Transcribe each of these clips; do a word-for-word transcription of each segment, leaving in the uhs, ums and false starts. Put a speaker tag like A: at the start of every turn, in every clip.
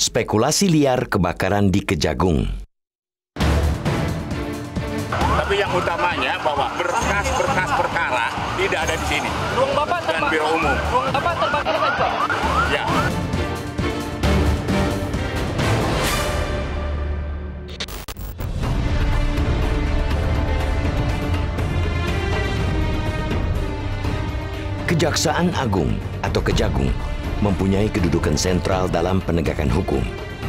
A: Spekulasi liar kebakaran di Kejagung.
B: Tapi yang utamanya bahwa berkas-berkas perkara tidak ada di sini.
C: Ruang Bapak
B: dan Biro Umum.
C: Ruang Bapak terbakar kan, Pak?
B: Ya.
A: Kejaksaan Agung atau Kejagung mempunyai kedudukan sentral dalam penegakan hukum.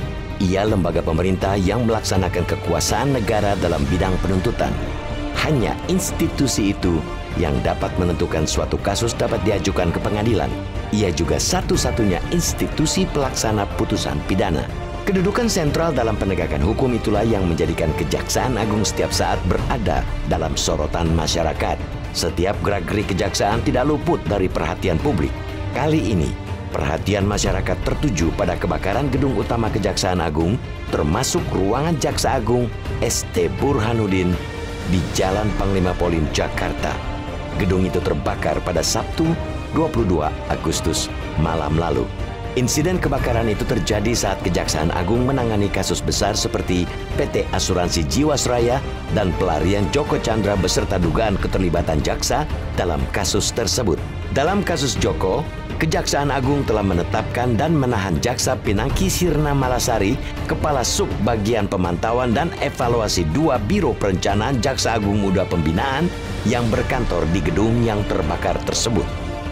A: Ia lembaga pemerintah yang melaksanakan kekuasaan negara dalam bidang penuntutan. Hanya institusi itu yang dapat menentukan suatu kasus dapat diajukan ke pengadilan. Ia juga satu-satunya institusi pelaksana putusan pidana. Kedudukan sentral dalam penegakan hukum itulah yang menjadikan Kejaksaan Agung setiap saat berada dalam sorotan masyarakat. Setiap gerak-gerik kejaksaan tidak luput dari perhatian publik. Kali ini, perhatian masyarakat tertuju pada kebakaran gedung utama Kejaksaan Agung, termasuk ruangan Jaksa Agung S T Burhanuddin di Jalan Panglima Polim, Jakarta. Gedung itu terbakar pada Sabtu dua puluh dua Agustus malam lalu. Insiden kebakaran itu terjadi saat Kejaksaan Agung menangani kasus besar seperti P T Asuransi Jiwasraya dan pelarian Joko Chandra beserta dugaan keterlibatan jaksa dalam kasus tersebut. Dalam kasus Joko, Kejaksaan Agung telah menetapkan dan menahan Jaksa Pinangki Sirna Malasari, Kepala Sub Bagian Pemantauan dan Evaluasi dua Biro Perencanaan Jaksa Agung Muda Pembinaan yang berkantor di gedung yang terbakar tersebut.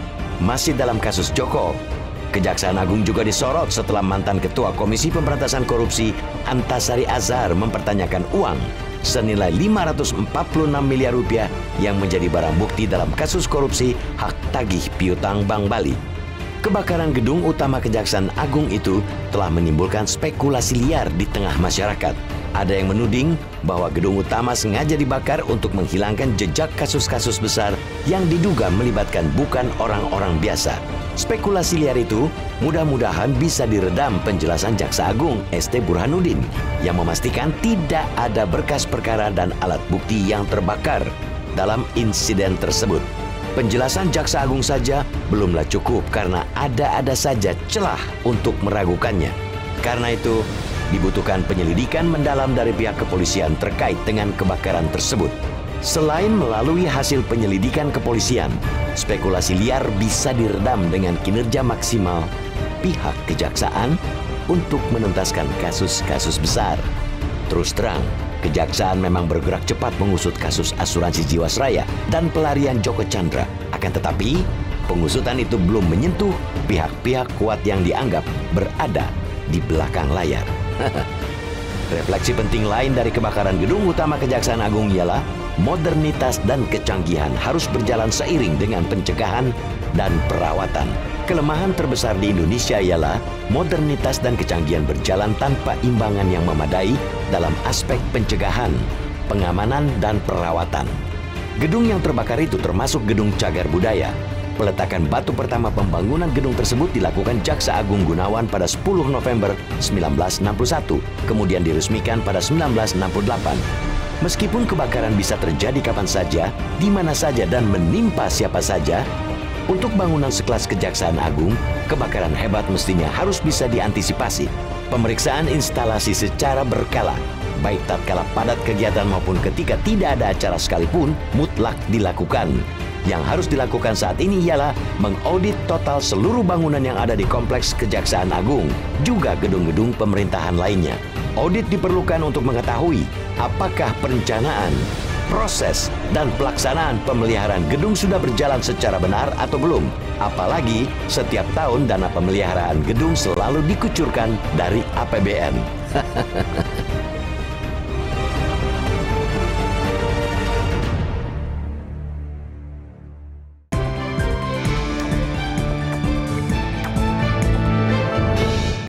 A: Masih dalam kasus Joko, Kejaksaan Agung juga disorot setelah mantan Ketua Komisi Pemberantasan Korupsi Antasari Azhar mempertanyakan uang senilai lima ratus empat puluh enam miliar rupiah yang menjadi barang bukti dalam kasus korupsi hak tagih piutang Bank Bali. Kebakaran gedung utama Kejaksaan Agung itu telah menimbulkan spekulasi liar di tengah masyarakat. Ada yang menuding bahwa gedung utama sengaja dibakar untuk menghilangkan jejak kasus-kasus besar yang diduga melibatkan bukan orang-orang biasa. Spekulasi liar itu mudah-mudahan bisa diredam penjelasan Jaksa Agung S T Burhanuddin yang memastikan tidak ada berkas perkara dan alat bukti yang terbakar dalam insiden tersebut. Penjelasan Jaksa Agung saja belumlah cukup karena ada-ada saja celah untuk meragukannya. Karena itu, dibutuhkan penyelidikan mendalam dari pihak kepolisian terkait dengan kebakaran tersebut. Selain melalui hasil penyelidikan kepolisian, spekulasi liar bisa diredam dengan kinerja maksimal pihak kejaksaan untuk menuntaskan kasus-kasus besar. Terus terang, Kejaksaan memang bergerak cepat mengusut kasus asuransi Jiwasraya dan pelarian Joko Chandra. Akan tetapi, pengusutan itu belum menyentuh pihak-pihak kuat yang dianggap berada di belakang layar. Refleksi penting lain dari kebakaran gedung utama Kejaksaan Agung ialah modernitas dan kecanggihan harus berjalan seiring dengan pencegahan dan perawatan. Kelemahan terbesar di Indonesia ialah modernitas dan kecanggihan berjalan tanpa imbangan yang memadai dalam aspek pencegahan, pengamanan, dan perawatan. Gedung yang terbakar itu termasuk gedung Cagar Budaya. Peletakan batu pertama pembangunan gedung tersebut dilakukan Jaksa Agung Gunawan pada sepuluh November seribu sembilan ratus enam puluh satu, kemudian diresmikan pada seribu sembilan ratus enam puluh delapan. Meskipun kebakaran bisa terjadi kapan saja, di mana saja, dan menimpa siapa saja, untuk bangunan sekelas Kejaksaan Agung, kebakaran hebat mestinya harus bisa diantisipasi. Pemeriksaan instalasi secara berkala, baik tatkala padat kegiatan maupun ketika tidak ada acara sekalipun, mutlak dilakukan. Yang harus dilakukan saat ini ialah mengaudit total seluruh bangunan yang ada di kompleks Kejaksaan Agung, juga gedung-gedung pemerintahan lainnya. Audit diperlukan untuk mengetahui apakah perencanaan, proses, dan pelaksanaan pemeliharaan gedung sudah berjalan secara benar atau belum. Apalagi setiap tahun dana pemeliharaan gedung selalu dikucurkan dari A P B N.